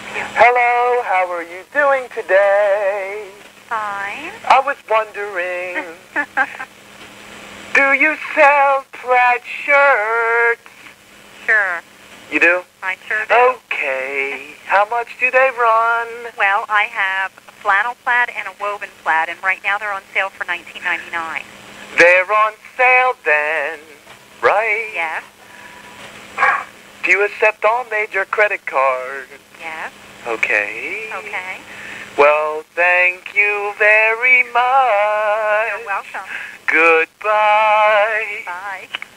you. Hello, how are you doing today? Fine. I was wondering, do you sell plaid shirts? Sure. You do? I sure do. Okay. How much do they run? Well, I have a flannel plaid and a woven plaid, and right now they're on sale for $19.99. They're on sale then, right? Yes. Do you accept all major credit cards? Yes. Okay. Okay. Well, thank you very much. You're welcome. Goodbye. Bye.